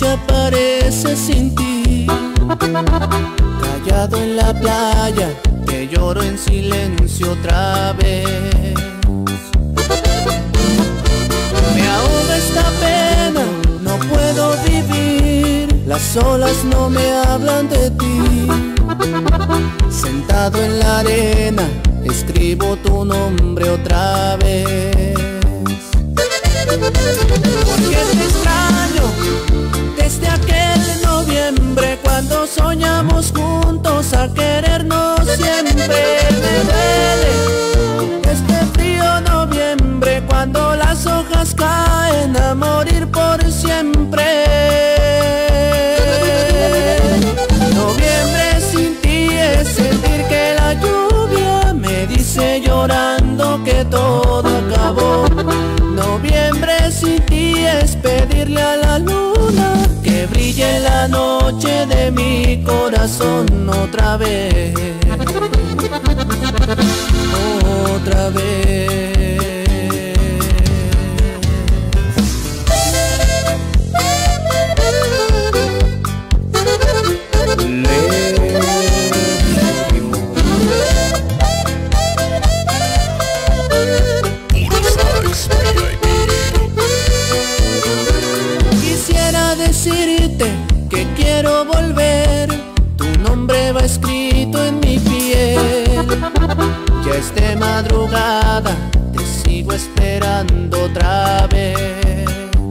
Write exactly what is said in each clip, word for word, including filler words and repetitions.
desaparece sin ti. Callado en la playa, te lloro en silencio otra vez. Me ahoga esta pena, no puedo vivir. Las olas no me hablan de ti. Sentado en la arena, escribo tu nombre otra vez. Porque te extraño desde aquel noviembre, cuando soñamos juntos a querernos siempre. Me duele este frío noviembre, cuando las hojas caen a morir por siempre. Noviembre sin ti es sentir que la lluvia me dice llorando que todo acabó. Noviembre sin ti es pedirle a la luna que brille en la noche de mi corazón otra vez. Otra vez. Quisiera decirte que quiero volver, tu nombre va escrito en mi piel. Ya es de madrugada, te sigo esperando otra vez.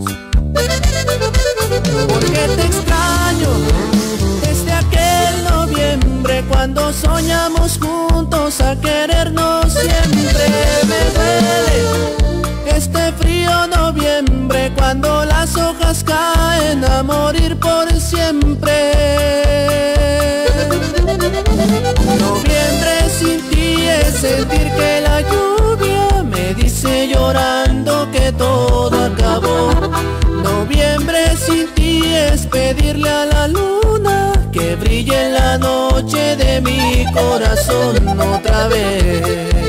Porque te extraño desde aquel noviembre, cuando soñamos juntos a querernos siempre. Me duele este frío noviembre, cuando las hojas caen a morir por siempre. Noviembre sin ti es sentir que la lluvia me dice llorando que todo acabó. Noviembre sin ti es pedirle a la luna que brille en la noche de mi corazón otra vez.